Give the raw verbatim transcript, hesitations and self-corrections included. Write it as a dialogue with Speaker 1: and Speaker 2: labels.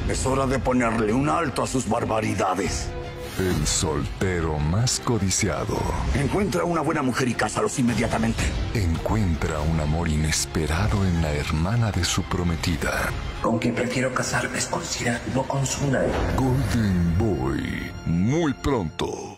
Speaker 1: Es hora de ponerle un alto a sus barbaridades.
Speaker 2: El soltero más codiciado
Speaker 1: Encuentra una buena mujer y cásalos inmediatamente.
Speaker 2: encuentra un amor inesperado en la hermana de su prometida.
Speaker 3: Con quien prefiero casarme es con Cira, no con Suna.
Speaker 2: Golden Boy, muy pronto.